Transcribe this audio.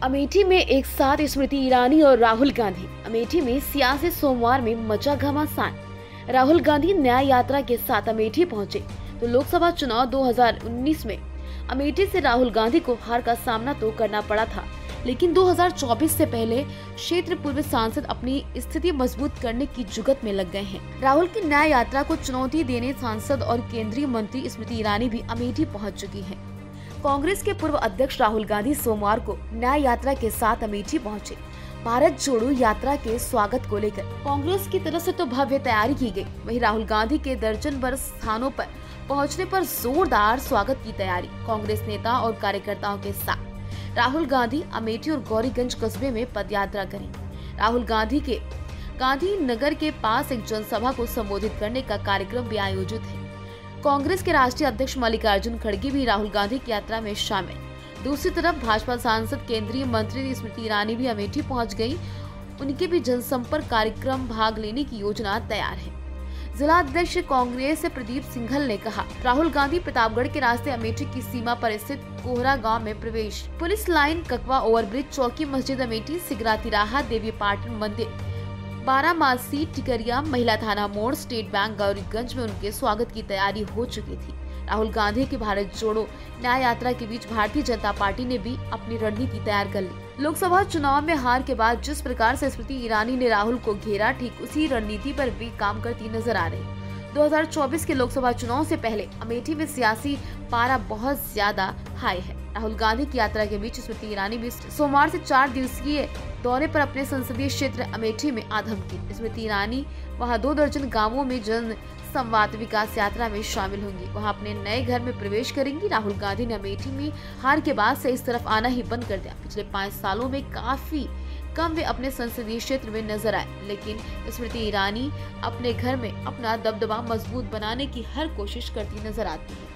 अमेठी में एक साथ स्मृति ईरानी और राहुल गांधी। अमेठी में सियासी सोमवार में मचा घमासान। राहुल गांधी न्याय यात्रा के साथ अमेठी पहुंचे तो लोकसभा चुनाव 2019 में अमेठी से राहुल गांधी को हार का सामना तो करना पड़ा था, लेकिन 2024 से पहले क्षेत्र पूर्व सांसद अपनी स्थिति मजबूत करने की जुगत में लग गए हैं। राहुल की न्याय यात्रा को चुनौती देने सांसद और केंद्रीय मंत्री स्मृति ईरानी भी अमेठी पहुंच चुकी हैं। कांग्रेस के पूर्व अध्यक्ष राहुल गांधी सोमवार को न्याय यात्रा के साथ अमेठी पहुंचे। भारत जोड़ो यात्रा के स्वागत को लेकर कांग्रेस की तरफ से तो भव्य तैयारी की गई, वहीं राहुल गांधी के दर्जन भर स्थानों पर पहुंचने पर जोरदार स्वागत की तैयारी। कांग्रेस नेता और कार्यकर्ताओं के साथ राहुल गांधी अमेठी और गौरीगंज कस्बे में पदयात्रा करेंगे। राहुल गांधी के गांधी नगर के पास एक जनसभा को संबोधित करने का कार्यक्रम भी आयोजित है। कांग्रेस के राष्ट्रीय अध्यक्ष मल्लिकार्जुन खड़गे भी राहुल गांधी की यात्रा में शामिल। दूसरी तरफ भाजपा सांसद केंद्रीय मंत्री स्मृति ईरानी भी अमेठी पहुंच गई। उनके भी जनसंपर्क कार्यक्रम भाग लेने की योजना तैयार है। जिला अध्यक्ष कांग्रेस प्रदीप सिंघल ने कहा, राहुल गांधी प्रतापगढ़ के रास्ते अमेठी की सीमा पर स्थित कोहरा गांव में प्रवेश। पुलिस लाइन, ककवा ओवरब्रिज, चौकी मस्जिद अमेठी, सिगरा तिराहा, देवी पाटन मंदिर, बारामासी, टिकरिया, महिला थाना मोड़, स्टेट बैंक गौरीगंज में उनके स्वागत की तैयारी हो चुकी थी। राहुल गांधी की भारत जोड़ो न्याय यात्रा के बीच भारतीय जनता पार्टी ने भी अपनी रणनीति तैयार कर ली। लोकसभा चुनाव में हार के बाद जिस प्रकार से स्मृति ईरानी ने राहुल को घेरा, ठीक उसी रणनीति पर भी काम करती नजर आ रही। 2024 के लोकसभा चुनाव से पहले अमेठी में सियासी पारा बहुत ज्यादा हाई है। राहुल गांधी की यात्रा के बीच स्मृति ईरानी भी सोमवार से 4 दिवसीय दौरे पर अपने संसदीय क्षेत्र अमेठी में आधम की। स्मृति ईरानी वहां 2 दर्जन गांवों में जन संवाद विकास यात्रा में शामिल होंगी। वहां अपने नए घर में प्रवेश करेंगी। राहुल गांधी ने अमेठी में हार के बाद से इस तरफ आना ही बंद कर दिया। पिछले 5 सालों में काफी कम वे अपने संसदीय क्षेत्र में नजर आए, लेकिन स्मृति ईरानी अपने घर में अपना दबदबा मजबूत बनाने की हर कोशिश करती नजर आती है।